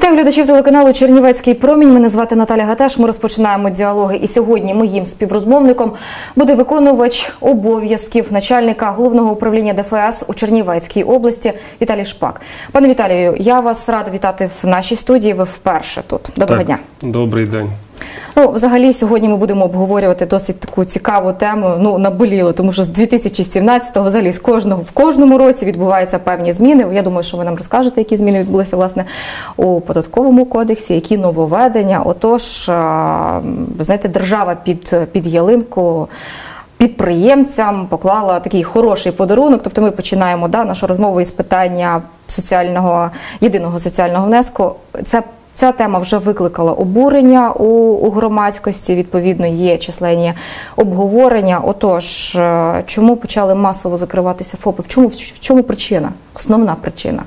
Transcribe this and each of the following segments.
Вітаю глядачів телеканалу «Чернівецький промінь». Мене звати Наталя Гатеш. Ми розпочинаємо діалоги. І сьогодні моїм співрозмовником буде виконувач обов'язків начальника Головного управління ДФС у Чернівецькій області Віталій Шпак. Пане Віталію, я вас рада вітати в нашій студії. Ви вперше тут. Доброго дня. Добрий день. Взагалі, сьогодні ми будемо обговорювати досить таку цікаву тему, наболіло, тому що з 2017-го взагалі в кожному році відбуваються певні зміни. Я думаю, що ви нам розкажете, які зміни відбулися, власне, у податковому кодексі, які нововведення. Отож, знаєте, держава під ялинку підприємцям поклала такий хороший подарунок. Тобто ми починаємо нашу розмову із питання єдиного соціального внеску. Ця тема вже викликала обурення у громадськості, відповідно, є численні обговорення. Отож, чому почали масово закриватися ФОПи? В чому причина? Основна причина?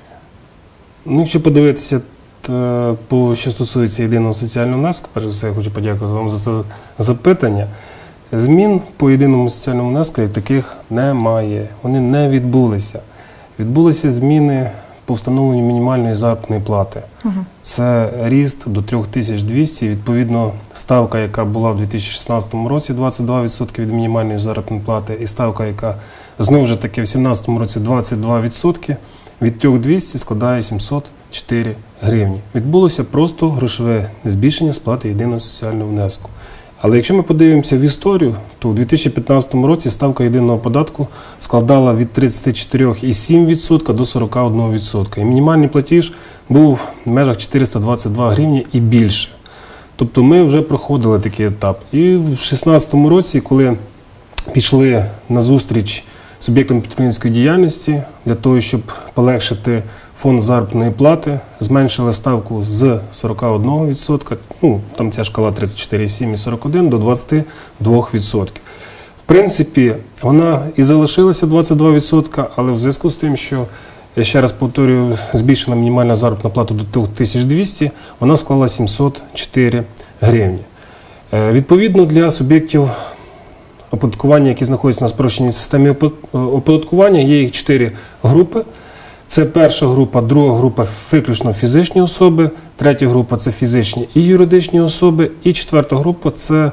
Якщо подивитися, що стосується єдиного соціального внеску, перш за все, я хочу подякувати вам за це запитання. Змін по єдиному соціальному внеску як таких немає. Вони не відбулися. Відбулися зміни по встановленню мінімальної заробітної плати. Це ріст до 3200, відповідно, ставка, яка була в 2016 році 22% від мінімальної заробітної плати, і ставка, яка знову ж таки в 2017 році 22%, від 3200 складає 704 гривні. Відбулося просто грошове збільшення сплати єдиного соціального внеску. Але якщо ми подивимося в історію, то у 2015 році ставка єдиного податку складала від 34,7% до 41%. І мінімальний платіж був в межах 422 гривні і більше. Тобто ми вже проходили такий етап. І в 2016 році, коли пішли на зустріч суб'єктам підприємницької діяльності для того, щоб полегшити фонд заробітної плати, зменшили ставку з 41%, там ця шкала 34,7 і 41, до 22%. В принципі, вона і залишилася 22%, але в зв'язку з тим, що, я ще раз повторюю, збільшена мінімальна заробітна плата до 1200, вона склала 704 гривні. Відповідно, для суб'єктів оподаткування, які знаходяться на спрощеній системі оподаткування, є їх 4 групи. Це перша група, друга група виключно фізичні особи, третя група – це фізичні і юридичні особи, і четверта група – це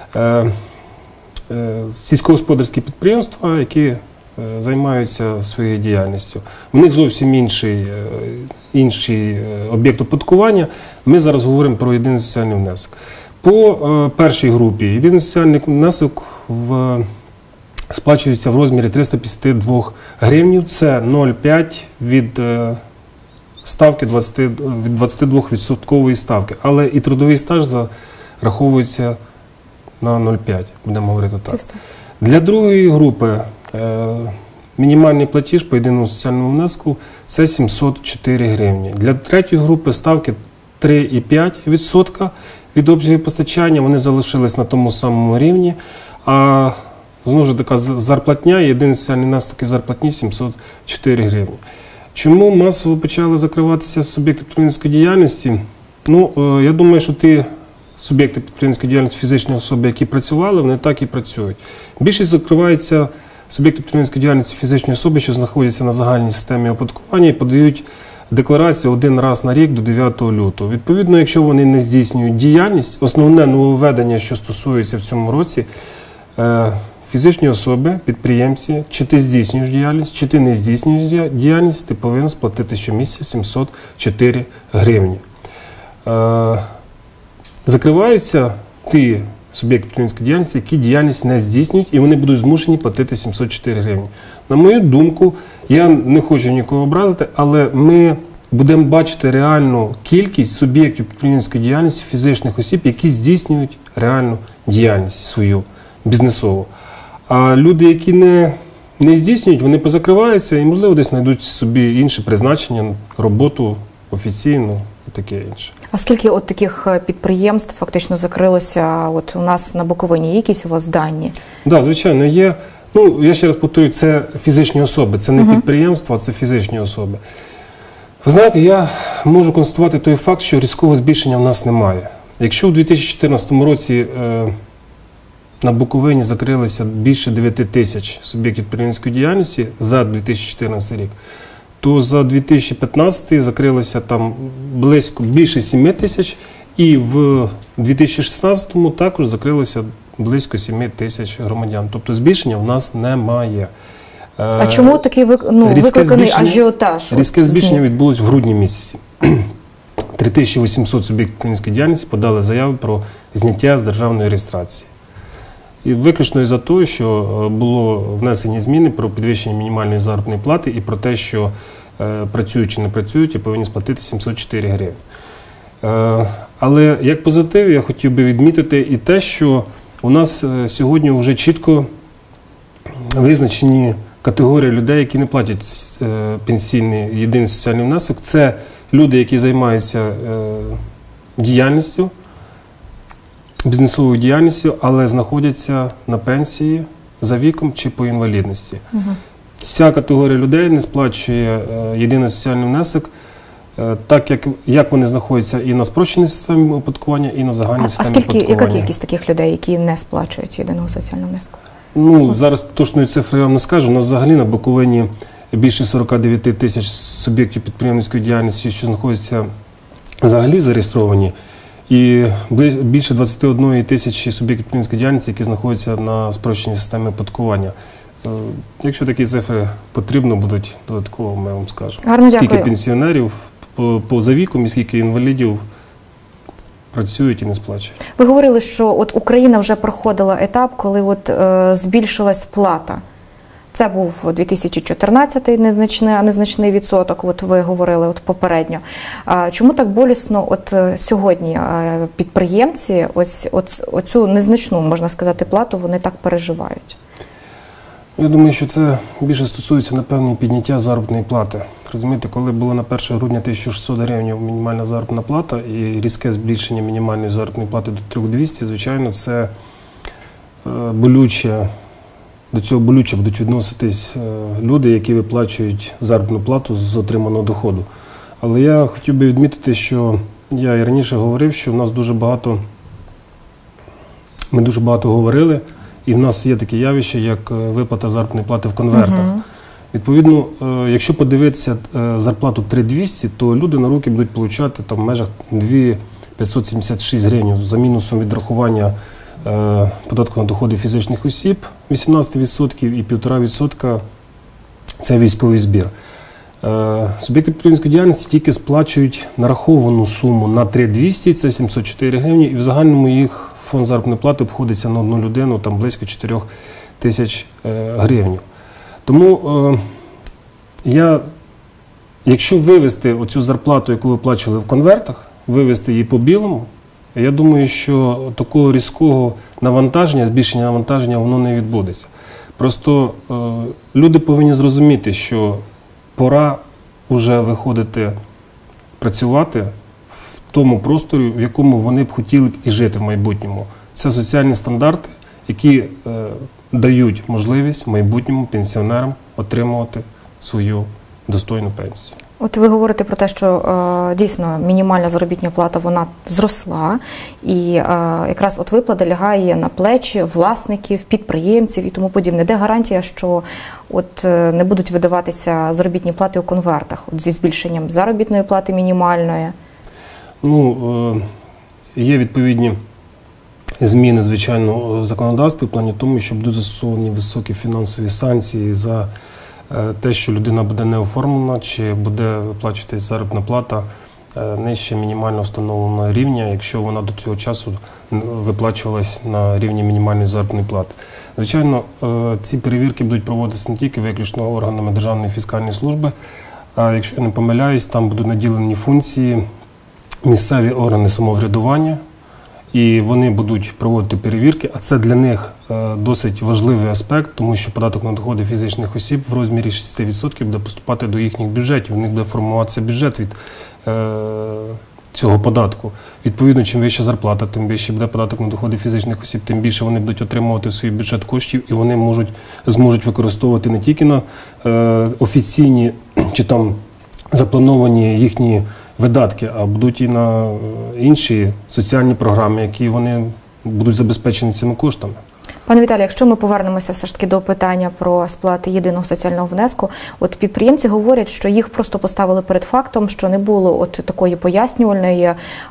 сільськогосподарські підприємства, які займаються своєю діяльністю. У них зовсім інший об'єкт оподаткування. Ми зараз говоримо про єдиний соціальний внесок. По першій групі єдиний соціальний внесок сплачується в розмірі 352 гривень. Це 0,5 від ставки, від 22% ставки. Але і трудовий стаж зараховується на 0,5, будемо говорити так. Для другої групи мінімальний платіж по єдиному соціальному внеску – це 704 гривні. Для третьої групи ставки 3,5% від обсягів постачання, вони залишились на тому самому рівні, а знову ж така зарплатня, єдиний соціальний внесок і зарплатні 704 гривні. Чому масово почали закриватися суб'єкти підприємницької діяльності? Я думаю, що ті суб'єкти підприємницької діяльності, фізичні особи, які працювали, вони так і працюють. Більшість закривається суб'єкти підприємницької діяльності, фізичні особи, що знаходяться на загальній системі оподаткування і подають декларацію один раз на рік до 9 лютого. Відповідно, якщо вони не здійснюють діяльність, основне нововведення, що стосується в цьому році, фізичні особи, підприємці, чи ти здійснюєш діяльність, чи ти не здійснюєш діяльність, ти повинен сплатити щомісяця 704 гривні. Закриваються ті суб'єкти підприємницької діяльності, які діяльність не здійснюють, і вони будуть змушені платити 704 гривні. На мою думку, я не хочу нікого образити, але ми будемо бачити реальну кількість суб'єктів підприємницької діяльності, фізичних осіб, які здійснюють реальну діяльність свою, бізнесову. А люди, які не здійснюють, вони позакриваються і, можливо, десь знайдуть собі інше призначення, роботу офіційну і таке інше. А скільки от таких підприємств фактично закрилося у нас на Буковині? Є якісь у вас дані? Так, звичайно, є. Я ще раз повторюю, це фізичні особи, це не підприємства, це фізичні особи. Ви знаєте, я можу констатувати той факт, що різкого збільшення в нас немає. Якщо в 2014 році на Буковині закрилося більше 9 тисяч суб'єктів підприємницької діяльності за 2014 рік, то за 2015 закрилося там більше 7 тисяч, і в 2016 також закрилося близько 7 тисяч громадян. Тобто збільшення в нас немає. А чому такий викликаний ажіотаж? Різке збільшення відбулось в грудні місяці. 3800 суб'єктів підприємницької діяльності подали заяви про зняття з державної реєстрації. І виключно із-за того, що було внесені зміни про підвищення мінімальної заробітної плати і про те, що працюють чи не працюють, і повинні сплатити 704 гривні. Але як позитив я хотів би відмітити і те, що у нас сьогодні вже чітко визначені категорії людей, які не платять пенсійний єдиний соціальний внесок. Це люди, які займаються діяльністю, бізнесовою діяльністю, але знаходяться на пенсії за віком чи по інвалідності. Ця категорія людей не сплачує єдиний соціальний внесок, так як вони знаходяться і на спрощеній системі оподаткування, і на загальній системі оподаткування. Яка кількість таких людей, які не сплачують єдиного соціального внеску? Зараз точної цифри я вам не скажу. У нас взагалі на Буковині більше 49 тисяч суб'єктів підприємницької діяльності, що знаходяться взагалі зареєстровані, і більше 21 тисячі суб'єктів підприємницької діяльності, які знаходяться на спрощеній системі оподаткування. Якщо такі цифри потрібно будуть, додатково ми вам скажемо. Гарно, скільки дякую. пенсіонерів за віком і скільки інвалідів працюють і не сплачують. Ви говорили, що от Україна вже проходила етап, коли збільшилась плата. Це був 2014 незначний відсоток, от ви говорили попередньо. Чому так болісно сьогодні підприємці оцю незначну, можна сказати, плату вони так переживають? Я думаю, що це більше стосується, напевно, підняття заробітної плати. Розумієте, коли було на 1 грудня 1600 гривень мінімальна заробітна плата і різке збільшення мінімальної заробітної плати до 3200, звичайно, це болюче. До цього болюче будуть відноситись люди, які виплачують заробітну плату з отриманого доходу. Але я хотів би відмітити, що я і раніше говорив, що в нас ми дуже багато говорили, і в нас є таке явище, як виплата заробітної плати в конвертах. Відповідно, якщо подивитися зарплату 3200, то люди на руки будуть отримати в межах 2576 гривень за мінусом відрахування податку на доходи фізичних осіб 18% і 1,5% – це військовий збір. Суб'єкти підприємницької діяльності тільки сплачують нараховану суму на 3200, це 704 гривні, і в загальному їх фонд заробітної плати обходиться на одну людину там близько 4 тисяч гривень. Тому якщо вивести оцю зарплату, яку ви плачували в конвертах, вивести її по білому, я думаю, що такого різкого навантаження, збільшення навантаження, воно не відбудеться. Просто люди повинні зрозуміти, що пора вже виходити працювати в тому просторі, в якому вони б хотіли б і жити в майбутньому. Це соціальні стандарти, які дають можливість в майбутньому пенсіонерам отримувати свою достойну пенсію. От ви говорите про те, що дійсно мінімальна заробітна плата вона зросла, і якраз от виплата лягає на плечі власників, підприємців і тому подібне. Де гарантія, що от не будуть видаватися заробітні плати у конвертах зі збільшенням заробітної плати мінімальної? Є відповідні зміни, звичайно, в законодавстві в плані тому, що будуть застосовані високі фінансові санкції за те, що людина буде не оформлена, чи буде виплачуватись заробітна плата нижче мінімально встановленого рівня, якщо вона до цього часу виплачувалась на рівні мінімальної заробітної плати. Звичайно, ці перевірки будуть проводитися не тільки виключно органами Державної фіскальної служби, а якщо я не помиляюсь, там будуть наділені функції місцеві органи самоврядування, і вони будуть проводити перевірки, а це для них досить важливий аспект, тому що податок на доходи фізичних осіб в розмірі 6% буде поступати до їхніх бюджетів, у них буде формуватися бюджет від цього податку. Відповідно, чим вища зарплата, тим вищий буде податок на доходи фізичних осіб, тим більше вони будуть отримувати в свій бюджет коштів, і вони зможуть використовувати не тільки на офіційні чи там заплановані їхні видатки, а будуть і на інші соціальні програми, які вони будуть забезпечені цими коштами. Пане Віталію, якщо ми повернемося все ж таки до питання про сплати єдиного соціального внеску, от підприємці говорять, що їх просто поставили перед фактом, що не було от такої пояснювальної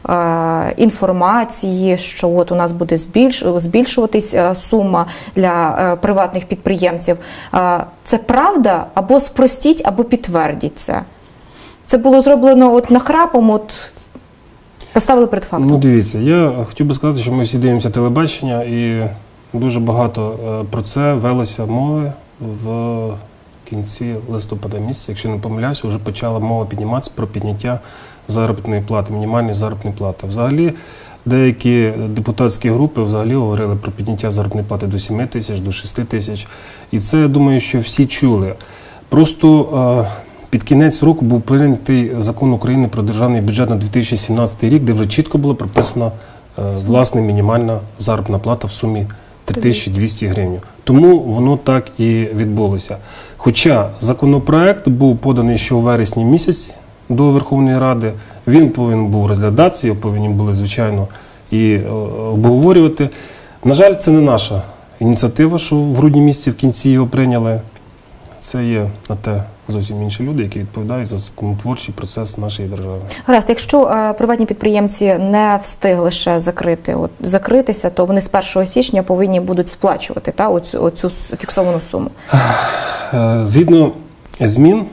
інформації, що от у нас буде збільшуватись сума для приватних підприємців. Це правда? Або спростіть, або підтвердіть це. Це було зроблено от нахрапом, от поставили перед фактом. Ну, дивіться, я хотів би сказати, що ми всі дивимося телебачення, і дуже багато про це велося мови в кінці листопада місяця. Якщо не помиляюся, вже почала мова підніматися про підняття заробітної плати, мінімальної заробітної плати. Взагалі, деякі депутатські групи взагалі говорили про підняття заробітної плати до 7 тисяч, до 6 тисяч. І це, я думаю, що всі чули. Просто під кінець року був прийнятий закон України про державний бюджет на 2017 рік, де вже чітко було прописано власне мінімальна заробітна плата в сумі 3200 гривень. Тому воно так і відбулося. Хоча законопроект був поданий ще у вересні місяці до Верховної Ради, він повинен був розглядатися, його повинні були, звичайно, і обговорювати. На жаль, це не наша ініціатива, що в грудні місяці в кінці його прийняли. Це є на те зовсім інші люди, які відповідають за законотворчий процес нашої держави. Гаразд, якщо приватні підприємці не встигли ще закритися, то вони з 1 січня повинні будуть сплачувати оцю фіксовану суму? Згідно змін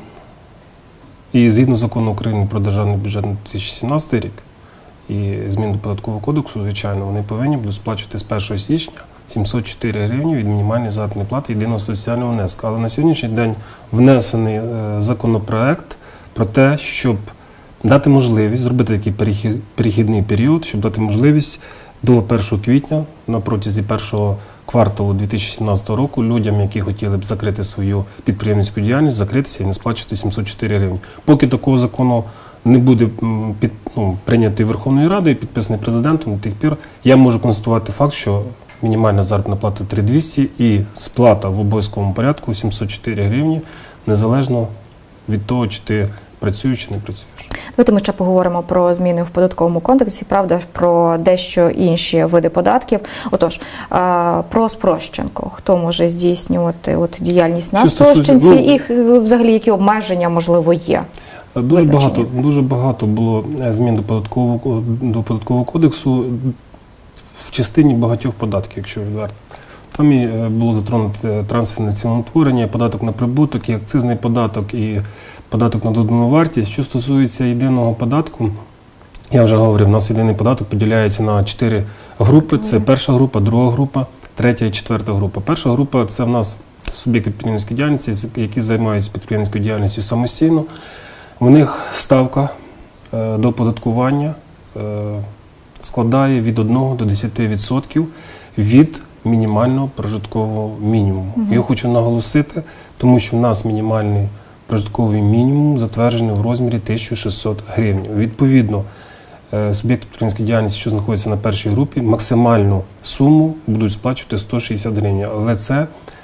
і згідно закону України про державний бюджет на 2017 рік і змін до Податкового кодексу, звичайно, вони повинні будуть сплачувати з 1 січня 704 гривні від мінімальної заробітної плати єдиного соціального внеску. Але на сьогоднішній день внесений законопроект про те, щоб дати можливість, зробити такий перехідний період, щоб дати можливість до 1 квітня, на протязі першого кварталу 2017 року, людям, які хотіли б закрити свою підприємницьку діяльність, закритися і не сплачувати 704 гривні. Поки такого закону не буде прийнятий Верховною Радою, підписаний президентом, до тих пір я можу констатувати факт, що мінімальна заробітна плата 3200 і сплата в обов'язковому порядку 704 гривні, незалежно від того, чи ти працюєш чи не працюєш. Давайте ми ще поговоримо про зміни в податковому кодексі, правда, про дещо інші види податків. Отож, про спрощенку. Хто може здійснювати діяльність на спрощенці і взагалі які обмеження, можливо, є? Дуже багато було змін до податкового кодексу в частині багатьох податків, якщо відверто. Там і було затронуто трансферне ціноутворення, податок на прибуток, і акцизний податок, і податок на додану вартість. Що стосується єдиного податку, я вже говорив, у нас єдиний податок поділяється на 4 групи. Це перша група, друга група, третя і четверта група. Перша група – це в нас суб'єкти підприємницької діяльності, які займаються підприємницькою діяльністю самостійно. В них ставка до оподаткування складає від 1 до 10% від мінімального прожиткового мінімуму. Я хочу наголосити, тому що в нас мінімальний прожитковий мінімум затверджений в розмірі 1600 гривень. Відповідно, суб'єкти підприємницької діяльності, що знаходяться на першій групі, максимальну суму будуть сплачувати 160 гривень. Але це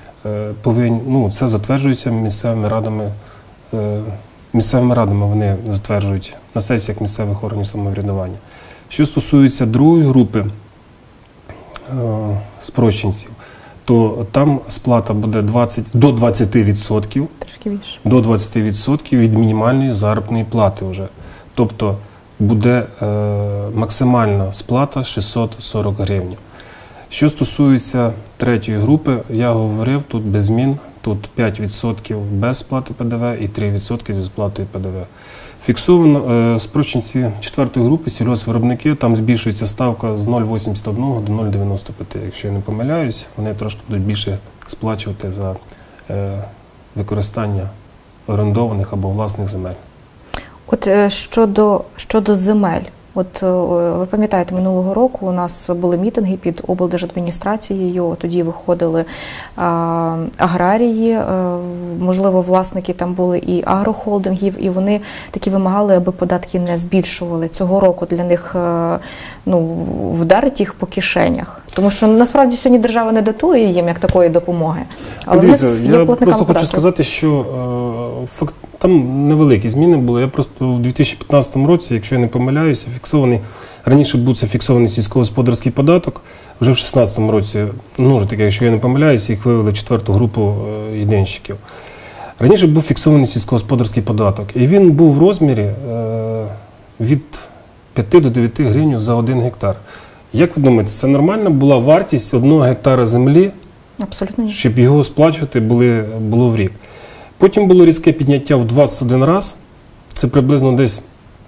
це затверджується місцевими радами. Місцевими радами вони затверджують на сесіях місцевих органів самоврядування. Що стосується другої групи спрощенців, то там сплата буде до 20%, трошки більше, до 20% від мінімальної заробітної плати вже. Тобто буде максимальна сплата 640 гривень. Що стосується третьої групи, я говорив, тут без змін, тут 5% без сплати ПДВ і 3% зі сплатою ПДВ. Фіксовано спрощенці четвертої групи, сільгоспвиробники, там збільшується ставка з 0,81 до 0,95. Якщо я не помиляюсь, вони трошки будуть більше сплачувати за використання орендованих або власних земель. От щодо земель. От ви пам'ятаєте, минулого року у нас були мітинги під облдержадміністрацією, тоді виходили аграрії, можливо, власники там були і агрохолдингів, і вони такі вимагали, аби податки не збільшували. Цього року для них вдарить їх по кишенях. Тому що насправді сьогодні держава не датує їм як такої допомоги. Але дивіться, я просто хочу сказати, що там невеликі зміни були. Я просто у 2015 році, якщо я не помиляюся, фіксований Раніше був це фіксований сільськогосподарський податок. Вже в 2016 році, ну, вже таке, якщо я не помиляюсь, їх вивели 4-ту групу єдинщиків. Раніше був фіксований сільськогосподарський податок. І він був в розмірі від 5 до 9 гривень за 1 гектар. Як ви думаєте, це нормальна була вартість 1 гектара землі? Абсолютно ні. Щоб його сплачувати було в рік. Потім було різке підняття в 21 раз, це приблизно десь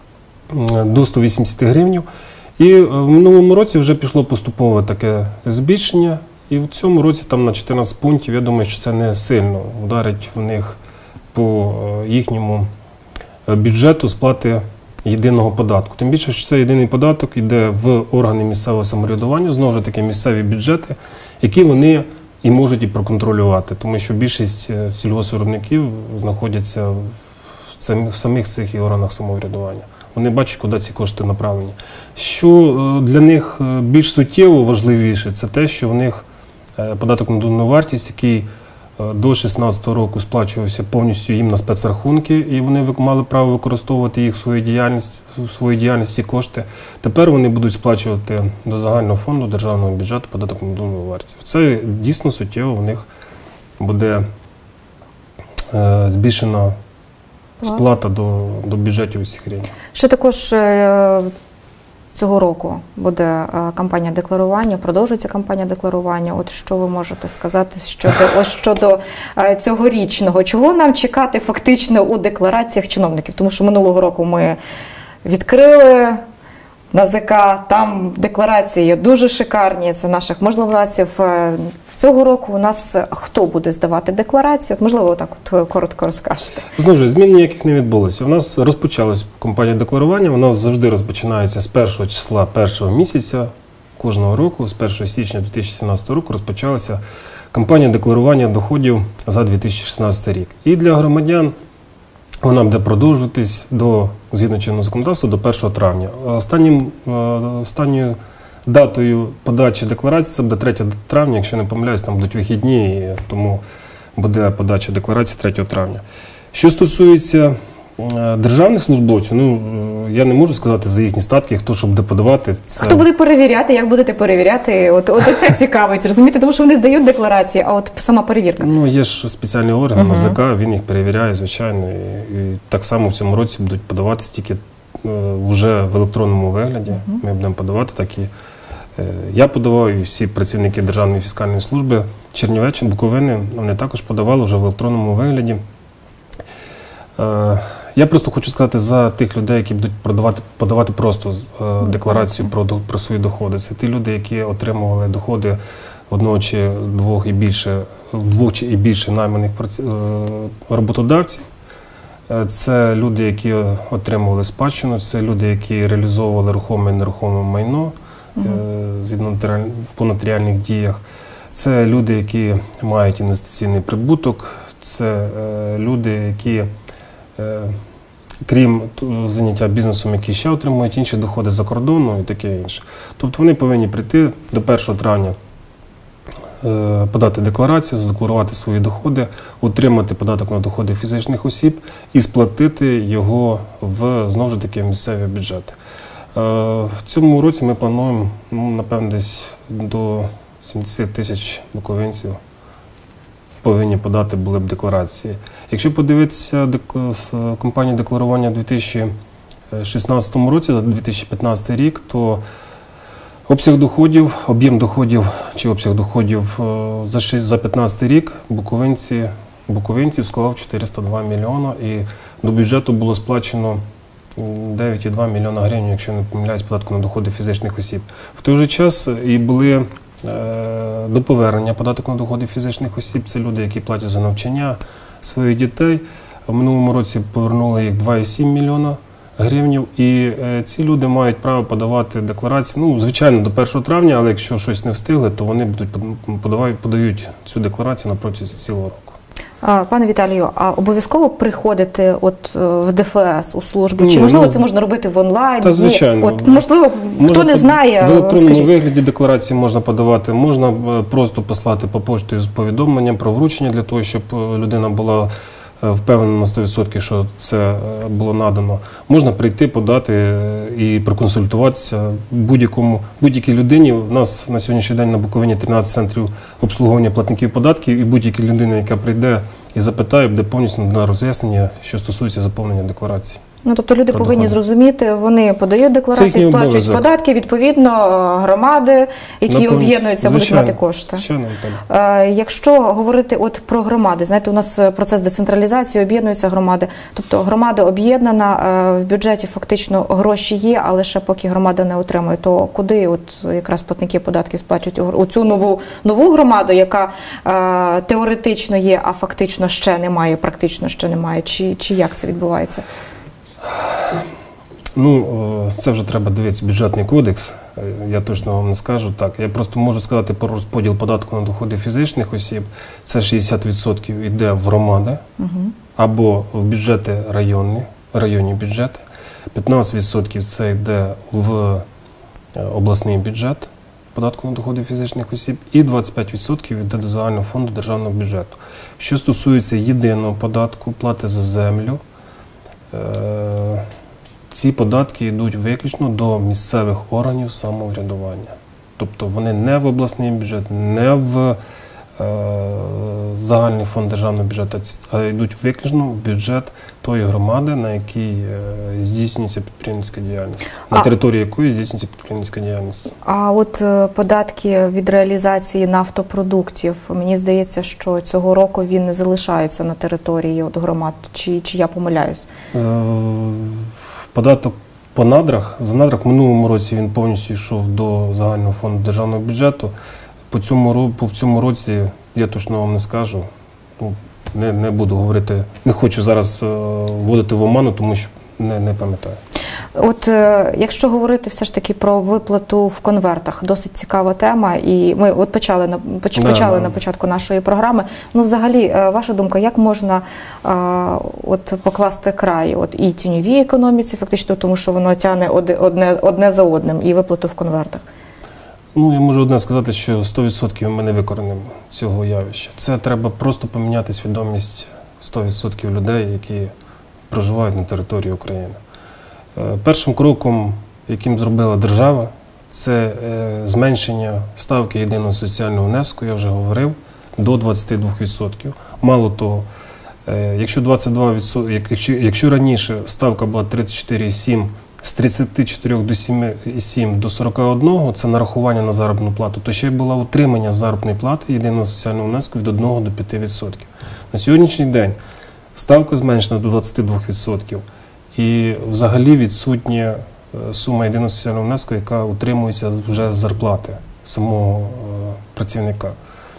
до 180 гривень. І в минулому році вже пішло поступове таке збільшення, і в цьому році там на 14 пунктів, я думаю, що це не сильно вдарить в них по їхньому бюджету сплати єдиного податку. Тим більше, що цей єдиний податок йде в органи місцевого самоврядування, знову ж таки місцеві бюджети, які вони і можуть і проконтролювати, тому що більшість сільгоспвиробників знаходяться в самих цих і органах самоврядування. Вони бачать, куди ці кошти направлені. Що для них більш суттєво важливіше, це те, що в них податок на додану вартість, який до 2016 року сплачувався повністю їм на спецрахунки, і вони мали право використовувати їх в своїй діяльності кошти. Тепер вони будуть сплачувати до загального фонду державного бюджету податок на додану вартість. Це дійсно суттєво в них буде збільшена сплата до бюджетів усіх рівнів. Що також цього року буде кампанія декларування, продовжується кампанія декларування. От що ви можете сказати щодо цьогорічного? Чого нам чекати фактично у деклараціях чиновників? Тому що минулого року ми відкрили НАЗК, там декларації є дуже шикарні, це наших можновладців. Цього року у нас хто буде здавати декларації? От, можливо, так от коротко розкажете. Знову ж, змін ніяких не відбулося. У нас розпочалась кампанія декларування, вона завжди розпочинається з першого числа першого місяця кожного року, з 1 січня 2017 року розпочалася кампанія декларування доходів за 2016 рік. І для громадян вона буде продовжуватись згідно чинного законодавства, до 1 травня. Останньою датою подачі декларації це буде 3 травня, якщо не помиляюсь, там будуть вихідні, і тому буде подача декларації 3 травня. Що стосується державних службовців, я не можу сказати за їхні статки, хто що буде подавати. Хто буде перевіряти, як будете перевіряти? От це цікавить, розумієте? Тому що вони здають декларації, а от сама перевірка. Є ж спеціальний орган, НАЗК, він їх перевіряє, звичайно. І так само в цьому році будуть подаватися тільки вже в електронному вигляді. Ми будемо подавати такі. Я подавав, і всі працівники Державної фіскальної служби Чернівеччини, Буковини, вони також подавали вже в електронному вигляді. Я просто хочу сказати за тих людей, які будуть подавати просто декларацію про свої доходи. Це ті люди, які отримували доходи одного чи двох і більше найманих роботодавців. Це люди, які отримували спадщину, це люди, які реалізовували рухоме і нерухоме майно по нотаріальних діях. Це люди, які мають інвестиційний прибуток, це люди, які крім заняття бізнесом, які ще отримують інші доходи за кордону і таке інше. Тобто вони повинні прийти до 1 травня, подати декларацію, задекларувати свої доходи, отримати податок на доходи фізичних осіб і сплатити його знову ж таки, місцеві бюджети. В цьому році ми плануємо, напевно, десь до 70 тисяч буковинців повинні подати були б декларації. Якщо подивитися кампанію декларування у 2016 році, за 2015 рік, то об'єм доходів за 2015 рік буковинців склав 402 мільйона, і до бюджету було сплачено 9,2 мільйона гривень, якщо не помиляюсь, податку на доходи фізичних осіб. В той же час і були до повернення податку на доходи фізичних осіб. Це люди, які платять за навчання своїх дітей. В минулому році повернули їх 2,7 мільйона гривень. І ці люди мають право подавати декларації, звичайно, до 1 травня, але якщо щось не встигли, то вони подають цю декларацію на протязі цілого року. Пане Віталію, а обов'язково приходити в ДФС, у службу? Чи, можливо, це можна робити в онлайні? Та, звичайно. Можливо, хто не знає, в електронному вигляді декларації можна подавати, можна просто послати по пошті з повідомленням про вручення, для того, щоб людина була впевнений на 100%, що це було надано, можна прийти, подати і проконсультуватися будь-якій людині. У нас на сьогоднішній день на Буковині 13 центрів обслуговування платників податків, і будь-яка людина, яка прийде і запитає, буде повністю на роз'яснення, що стосується заповнення декларації. Ну, тобто люди повинні зрозуміти, вони подають декларації, сплачують податки, відповідно, громади, які об'єднуються, будуть мати кошти. Якщо говорити от про громади, знаєте, у нас процес децентралізації, об'єднуються громади, тобто громада об'єднана, в бюджеті фактично гроші є, але ще поки громада не отримує, то куди от якраз платники податків сплачують оцю нову громаду, яка теоретично є, а фактично ще немає, практично ще немає, чи як це відбувається? Ну, це вже треба дивитися бюджетний кодекс, я точно вам не скажу так. Я просто можу сказати про розподіл податку на доходи фізичних осіб. Це 60% йде в громади або в бюджети районні бюджети, 15% це йде в обласний бюджет податку на доходи фізичних осіб і 25% йде до загального фонду державного бюджету. Що стосується єдиного податку, плати за землю, ці податки йдуть виключно до місцевих органів самоврядування. Тобто вони не в обласний бюджет, не в загальний фонд державного бюджету, а йдуть виключно в бюджет тої громади, на якій здійснюється підприємницька діяльність, на території якої здійснюється підприємницька діяльність. А от податки від реалізації нафтопродуктів, мені здається, що цього року він не залишається на території громад, чи я помиляюсь? Податок по надрах, за надрах в минулому році він повністю йшов до загального фонду державного бюджету. В цьому році, я точно вам не скажу, не буду говорити, не хочу зараз вводити в оману, тому що не пам'ятаю. От якщо говорити все ж таки про виплату в конвертах, досить цікава тема, і ми от почали на початку нашої програми. Ну, взагалі, ваша думка, як можна от покласти край і тіньовій економіці, фактично, тому що воно тягне одне за одним, і виплату в конвертах? Ну, я можу одне сказати, що 100% ми не викоренимо цього явища. Це треба просто поміняти свідомість 100% людей, які проживають на території України. Першим кроком, яким зробила держава, це зменшення ставки єдиного соціального внеску, я вже говорив, до 22%. Мало того, якщо раніше ставка була 34,7%, з 34 до 7,7 до 41, це нарахування на заробітну плату, то ще було утримання заробітної плати єдиного соціального внеску від 1 до 5%. На сьогоднішній день ставка зменшена до 22%. І взагалі відсутня сума єдиного соціального внеску, яка утримується вже з зарплати самого працівника.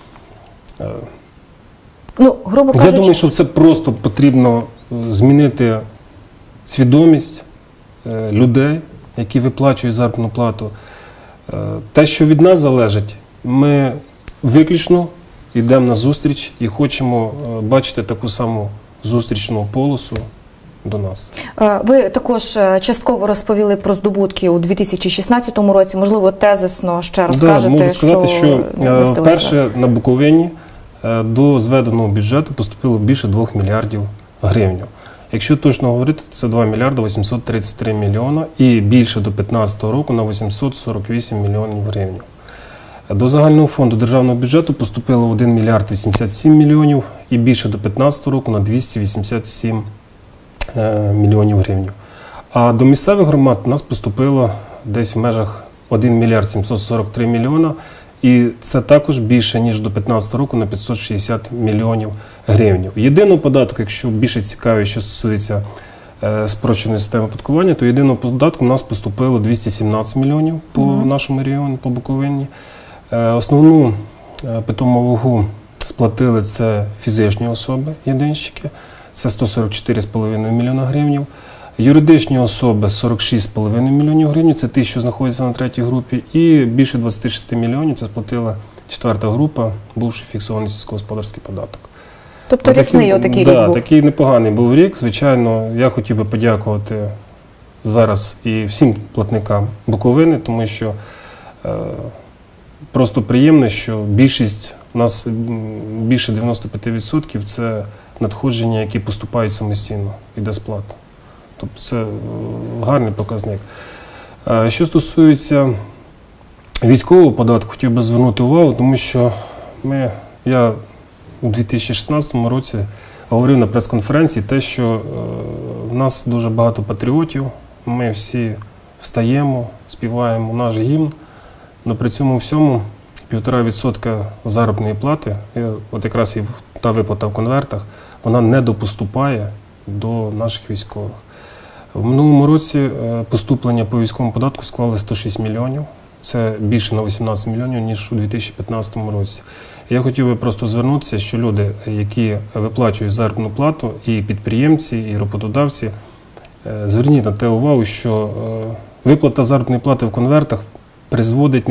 Ну, грубо кажучи, я думаю, що це просто потрібно змінити свідомість людей, які виплачують заробітну плату. Те, що від нас залежить, ми виключно йдемо на зустріч і хочемо бачити таку саму зустрічну полосу до нас. Ви також частково розповіли про здобутки у 2016 році, можливо, тезисно ще розкажете. Можу сказати, що вперше на Буковині до зведеного бюджету поступило більше 2 мільярдів гривень. Якщо точно говорити, це 2 мільярди 833 мільйона і більше до 2015 року на 848 мільйонів гривень. До загального фонду державного бюджету поступило 1 мільярд 87 мільйонів і більше до 2015 року на 287 мільйонів гривень. А до місцевих громад у нас поступило десь в межах 1 мільярд 743 мільйона, і це також більше, ніж до 2015 року на 560 мільйонів гривень. Єдиного податку, якщо більше цікаві, що стосується спрощеної системи оподаткування, то єдиного податку у нас поступило 217 мільйонів по нашому регіону, по Буковині. Основну питому вагу сплатили це фізичні особи, єдинщики, це 144,5 мільйона гривень. Юридичні особи 46,5 мільйонів гривень, це ті, що знаходяться на третій групі, і більше 26 мільйонів це сплатила четверта група, бувший фіксований сільськогосподарський податок. Тобто рясний отакий рік був? Так, такий непоганий був рік. Звичайно, я хотів би подякувати зараз і всім платникам Буковини, тому що просто приємно, що більшість, у нас більше 95% це надходження, які поступають самостійно, іде сплата. Тобто це гарний показник. Що стосується військового податку, хотів би звернути увагу, тому що я у 2016 році говорив на прес-конференції те, що в нас дуже багато патріотів, ми всі встаємо, співаємо наш гімн, але при цьому всьому 1,5% заробітної плати, от якраз і та виплата в конвертах, вона не допоступає до наших військових. В минулому році поступлення по військовому податку склали 106 мільйонів. Це більше на 18 мільйонів, ніж у 2015 році. Я хотів би просто звернутися, що люди, які виплачують заробітну плату, і підприємці, і роботодавці, зверніть на те увагу, що виплата заробітної плати в конвертах призводить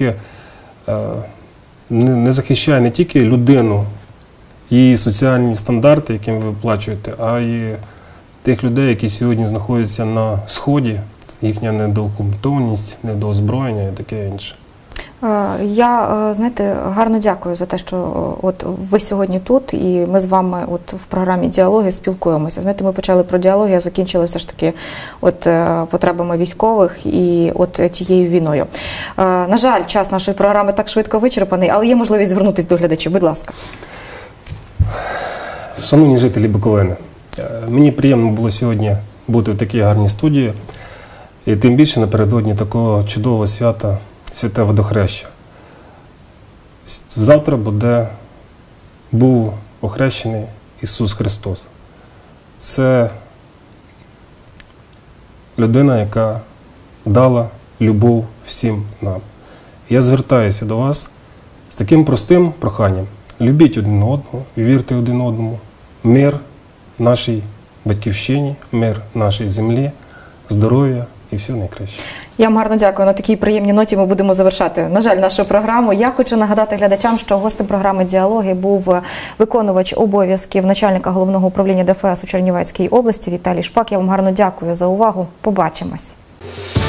не захищає не тільки людину і соціальні стандарти, яким ви виплачуєте, а й тих людей, які сьогодні знаходяться на Сході, їхня недоукомплектованість, недоозброєння і таке інше. Я, знаєте, гарно дякую за те, що от ви сьогодні тут, і ми з вами от в програмі «Діалоги» спілкуємося. Знаєте, ми почали про діалоги, а закінчили все ж таки от потребами військових і от тією війною. На жаль, час нашої програми так швидко вичерпаний, але є можливість звернутися до глядачів. Будь ласка. Шановні жителі Буковини, мені приємно було сьогодні бути в такій гарній студії, і тим більше напередодні такого чудового свята, Святе Водохреща. Завтра був охрещений Ісус Христос. Це людина, яка дала любов всім нам. Я звертаюся до вас з таким простим проханням. Любіть один одного, вірте один одному. Мир нашій батьківщині, мир нашій землі, здоров'я і все найкраще. Я вам гарно дякую. На такій приємній ноті ми будемо завершати, на жаль, нашу програму. Я хочу нагадати глядачам, що гостем програми «Діалоги» був виконувач обов'язків начальника Головного управління ДФС у Чернівецькій області Віталій Шпак. Я вам гарно дякую за увагу. Побачимось.